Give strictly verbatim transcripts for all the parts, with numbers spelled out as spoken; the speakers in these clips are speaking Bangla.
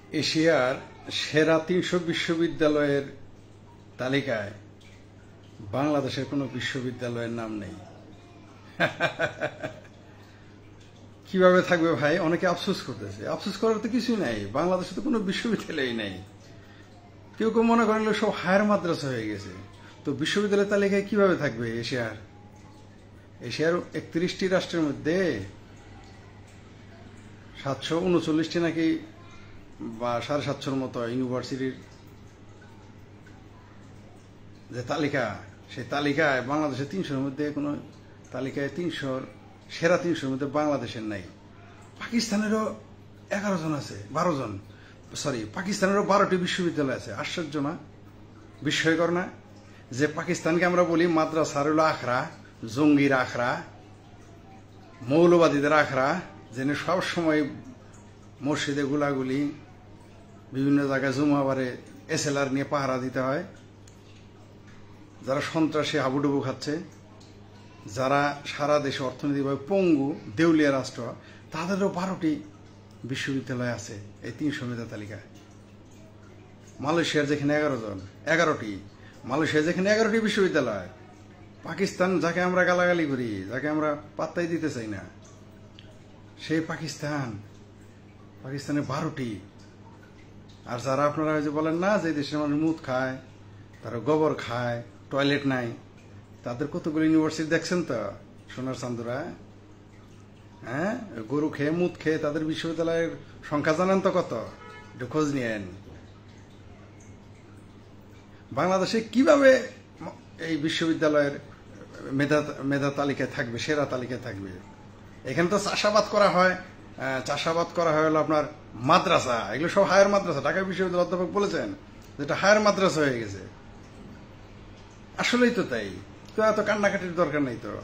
এশিয়ার সেরা তিনশো বিশ্ববিদ্যালয়ের তালিকায় বাংলাদেশের কোনো বিশ্ববিদ্যালয়ের নাম নেই। কিভাবে থাকবে ভাই? অনেকে আফসোস করতেছে। আফসোস করার তো কিছুই নাই, বাংলাদেশে তো কোনো বিশ্ববিদ্যালয়ই নেই। কেউ কেউ মনে করেন সব হায়ার মাদ্রাসা হয়ে গেছে, তো বিশ্ববিদ্যালয়ের তালিকায় কিভাবে থাকবে এশিয়ার? এশিয়ার একত্রিশটি রাষ্ট্রের মধ্যে সাতশো উনচল্লিশটি নাকি বা সাড়ে সাতশোর মতো ইউনিভার্সিটির যে তালিকা, সেই তালিকায় বাংলাদেশের তিনশোর মধ্যে কোনো তালিকায় তিনশোর সেরা তিনশোর মধ্যে বাংলাদেশের নাই। পাকিস্তানেরও এগারো জন আছে, বারো জন সরি পাকিস্তানেরও বারোটি বিশ্ববিদ্যালয় আছে। আশ্চর্য না? বিস্ময়কর না? যে পাকিস্তানকে আমরা বলি মাদ্রাসার হলো আখড়া, জঙ্গির আখড়া, মৌলবাদীদের আখড়া, যেন সবসময় মসজিদে গুলাগুলি, বিভিন্ন জায়গায় জুমাবারে এসএলআর নিয়ে পাহারা দিতে হয়, যারা সন্ত্রাসী হাবুডুবু খাচ্ছে, যারা সারা দেশে অর্থনৈতিকভাবে পঙ্গু দেউলিয়া রাষ্ট্র, তাদেরও বারোটি বিশ্ববিদ্যালয় আছে এই তিনশো মেধা তালিকায়। মালয়েশিয়ার যেখানে এগারো জন এগারোটি মালয়েশিয়ার যেখানে এগারোটি বিশ্ববিদ্যালয়। পাকিস্তান যাকে আমরা গালাগালি করি, যাকে আমরা পাত্তাই দিতে চাই না, সেই পাকিস্তান পাকিস্তানে বারোটি। আর যারা আপনারা যে বলেন না যে দেশের মানুষ মুদ খায়, তারা গোবর খায়, টয়লেট নাই, তাদের কতগুলো ইউনিভার্সিটি দেখছেন তো সোনার চান্দুরা? হ্যাঁ, গরু খেয়ে মুদ খেয়ে তাদের বিশ্ববিদ্যালয়ের সংখ্যা জানেন তো কত? একটু খোঁজ নিয়েন। বাংলাদেশে কিভাবে এই বিশ্ববিদ্যালয়ের মেধা মেধা তালিকায় থাকবে, সেরা তালিকায় থাকবে? এখানে তো চাষাবাদ করা হয়, চাষাবাদ করা হয় হলো আপনার মাদ্রাসা, এগুলো সব হায়ার মাদ্রাসা। ঢাকা বিশ্ববিদ্যালয় অধ্যাপক বলেছেন যেটা হায়ার মাদ্রাসা হয়ে গেছে। আসলেই তো তাই, তো এত কান্নাকাটির দরকার নেই তো।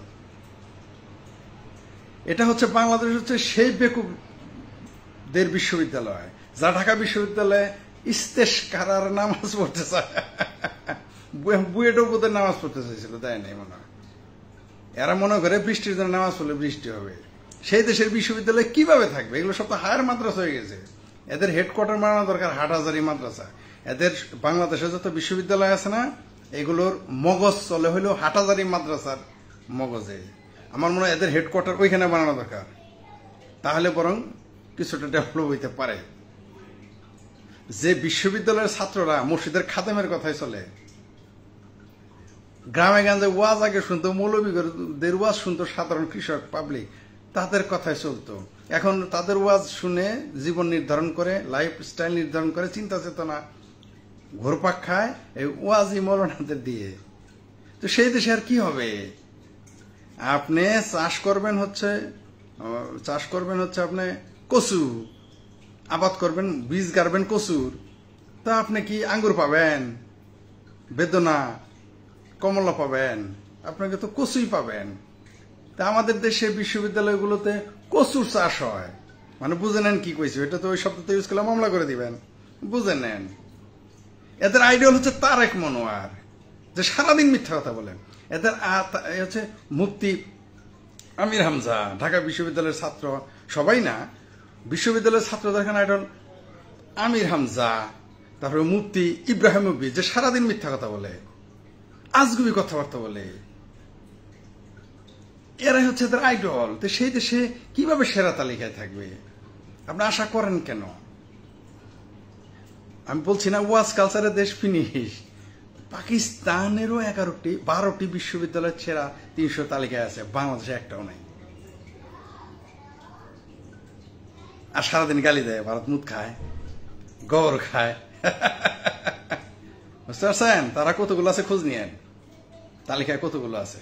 এটা হচ্ছে বাংলাদেশ হচ্ছে সেই বেকুবদের বিশ্ববিদ্যালয়, যা ঢাকা বিশ্ববিদ্যালয়ে ইস্তেশকারার নামাজ পড়তে চায়, বুয়েট উপদের নামাজ পড়তে চাইছিল, তাই নাই মনে হয়। এরা মনে করে বৃষ্টির জন্য নামাজ পড়লে বৃষ্টি হবে। সেই দেশের বিশ্ববিদ্যালয় কিভাবে থাকবে? এগুলো সব তো হায়ার মাদ্রাসা হয়ে গেছে। এদের হেডকোয়ার্টার বানানো দরকার হাটহাজারী মাদ্রাসা। এদের বাংলাদেশে যত বিশ্ববিদ্যালয় আছে না, এগুলোর মগজ চলে হইলেও হাটহাজারী মাদ্রাসার মগজে। আমার মনে হয় এদের হেডকোয়ার্টার ওইখানে বানানো দরকার, তাহলে বরং কিছুটা ডেভেলপ হইতে পারে। যে বিশ্ববিদ্যালয়ের ছাত্ররা মসজিদের খাদেমের কথাই চলে, গ্রামে গঞ্জে ওয়াজ আগে শুনতো, মৌলবীদের ওয়াজ শুনতো সাধারণ কৃষক পাবলিক, তাদের কথায় চলতো। এখন তাদের ওয়াজ শুনে জীবন নির্ধারণ করে, লাইফ স্টাইল নির্ধারণ করে, চিন্তা চেতনা ঘোরপাক খায় এই ওয়াজি মৌলানাদের দিয়ে। তো সেই দেশে আর কি হবে? আপনি চাষ করবেন হচ্ছে চাষ করবেন হচ্ছে আপনি কচু আবাদ করবেন, বীজ গাড়বেন কচুর, তা আপনি কি আঙ্গুর পাবেন, বেদনা, কমলা পাবেন? আপনাকে তো কচুই পাবেন। তা আমাদের দেশে বিশ্ববিদ্যালয়গুলোতে কচুর চাষ হয়, মানে বুঝে নেন কি কইছি। এটা তো ওই শব্দতে ইউজ করলে মামলা করে দিবেন, বুঝে নেন। এদের আইডিয়াল হচ্ছে তারেক মনোয়ার, যে সারাদিন মিথ্যা কথা বলেন। এদের হচ্ছে মুফতি আমির হামজা, ঢাকা বিশ্ববিদ্যালয়ের ছাত্র, সবাই না, বিশ্ববিদ্যালয়ের ছাত্রদের এখানে আইডল আমির হামজা, তারপরে মুফতি ইব্রাহিম মুফতি, যে সারাদিন মিথ্যা কথা বলে, আজগুবি কথাবার্তা বলে। এরাই হচ্ছে এদের আইডল। তো সেই দেশে কিভাবে সেরা তালিকায় থাকবে আপনি আশা করেন কেন? আমি বলছি না ওয়াজ কালচারের দেশ ফিনিশ। পাকিস্তানেরও এগারোটি বারোটি বিশ্ববিদ্যালয়ের সেরা তিনশো তালিকায় আছে, বাংলাদেশে একটাও নাই। আর সারাদিন গালি দেয়, ভারত মুদ খায়, গর খায়। বুঝতে পারছেন? তারা কতগুলো আছে খোঁজ নিয়েন, তালিকায় কতগুলো আছে।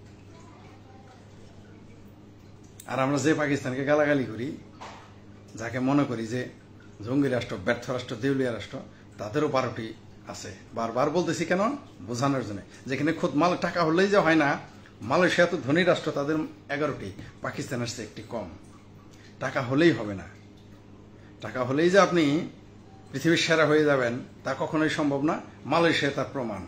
আর আমরা যে পাকিস্তানকে গালাগালি করি, যাকে মনে করি যে জঙ্গি রাষ্ট্র, ব্যর্থ রাষ্ট্র, দেউলিয়া রাষ্ট্র, তাদেরও বারোটি আছে। বারবার বলতেছি কেন? বোঝানোর জন্য। যেখানে খুদ মাল টাকা হলেই যে হয় না, মালয়েশিয়া তো ধনী রাষ্ট্র, তাদের এগারোটি, পাকিস্তানের চেয়ে একটি কম। টাকা হলেই হবে না, টাকা হলেই যে আপনি পৃথিবীর সেরা হয়ে যাবেন তা কখনোই সম্ভব না। মালয়েশিয়া তার প্রমাণ।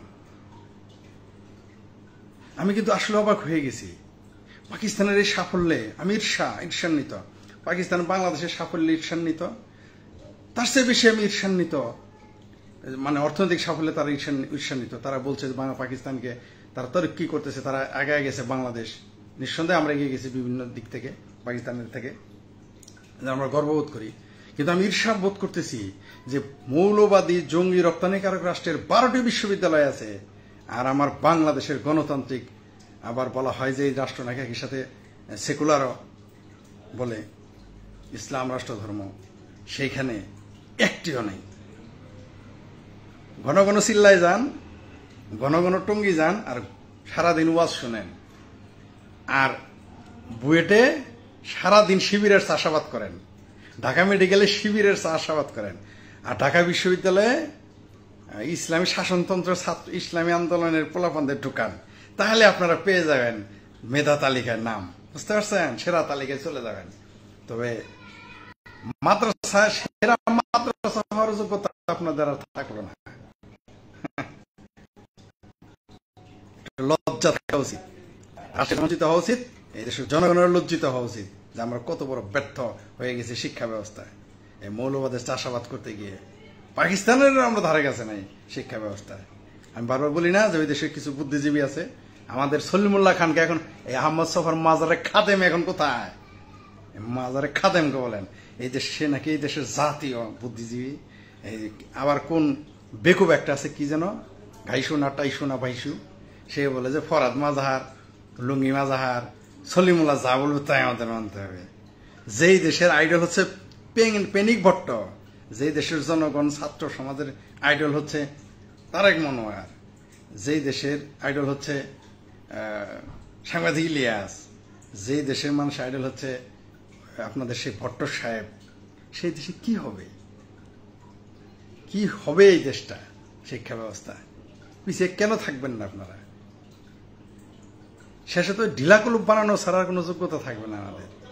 আমি কিন্তু আসলে অবাক হয়ে গেছি পাকিস্তানের এই সাফল্যে। আমি ঈর্ষা ঈর্ষান্বিত, পাকিস্তান বাংলাদেশের সাফল্যে ঈর্ষান্বিত। তার চেয়ে বেশি আমি ঈর্ষান্বিত, মানে অর্থনৈতিক সাফল্যে তারা ঈর্ষান্বিত। তারা বলছে বাংলা পাকিস্তানকে তারা তরক্কি করতেছে, তারা আগায় গেছে বাংলাদেশ। নিঃসন্দেহে আমরা এগিয়ে গেছি বিভিন্ন দিক থেকে, পাকিস্তানের থেকে, আমরা গর্ববোধ করি। কিন্তু আমি ঈর্ষা বোধ করতেছি যে মৌলবাদী জঙ্গি রপ্তানিকারক রাষ্ট্রের বারোটি বিশ্ববিদ্যালয় আছে, আর আমার বাংলাদেশের গণতান্ত্রিক, আবার বলা হয় যে এই রাষ্ট্র নাকি একই সাথে সেকুলারও বলে, ইসলাম রাষ্ট্র ধর্ম, সেইখানে একটিও নেই। ঘন ঘন চিল্লায় যান, ঘন ঘন টঙ্গি যান, আর সারাদিন ওয়াজ শোনেন, আর বুয়েটে সারাদিন শিবিরের চাষাবাদ করেন, ঢাকা মেডিকেলে শিবিরের চাষাবাদ করেন, আর ঢাকা বিশ্ববিদ্যালয়ে ইসলামী শাসনতন্ত্র ছাত্র ইসলামী আন্দোলনের পোলাপানদের ঢুকান। তাহলে আপনারা পেয়ে যাবেন মেধা তালিকার নাম, বুঝতে পারছেন, সেরা তালিকায় চলে যাবেন। তবে মাদ্রাসা সেরা মাদ্রাসা হওয়ার যোগ্যতা আপনাদের আর থাকলো না। লজ্জা থাকা উচিত, রাষ্ট্রের লজ্জিত হওয়া উচিত, এই দেশের জনগণের লজ্জিত হওয়া উচিত যে আমরা কত বড় ব্যর্থ হয়ে গেছি শিক্ষা ব্যবস্থায়। এই মৌলবাদের চাষাবাদ করতে গিয়ে পাকিস্তানের আমরা ধারে গেছে নাই শিক্ষা ব্যবস্থায়। আমি বারবার বলি না যে ওই দেশে কিছু বুদ্ধিজীবী আছে, আমাদের সলিমুল্লাহ খানকে এখন এই আহমদ সফর মাজারে খাদেম এখন কোথায়, মাজারে খাদেমকে বলেন, এই দেশ সে নাকি এই দেশের জাতীয় বুদ্ধিজীবী। আবার কোন বেকুব একটা আছে কি যেন, ঘাইশু না টাইশু না ভাইশু, সে বলে যে ফরাদ মাজাহার, লুঙ্গি মাজাহার, সলিমুল্লাহ যা বলবে তাই আমাদের মানতে হবে। যেই দেশের আইডল হচ্ছে পেনিক ভট্ট, যেই দেশের জনগণ ছাত্র সমাজের আইডল হচ্ছে তারেক মনোয়ার, যেই দেশের আইডল হচ্ছে সাংবাদিক ইলিয়াস, যেই দেশের মানুষ আইডল হচ্ছে আপনাদের সেই ভট্ট সাহেব, সেই দেশে কি হবে, কি হবে এই দেশটা শিক্ষা ব্যবস্থা? পিছিয়ে কেন থাকবেন না আপনারা? শেষে তো ঢিলাকুলুপ বানানো ছাড়ার কোনো যোগ্যতা থাকবে না আমাদের।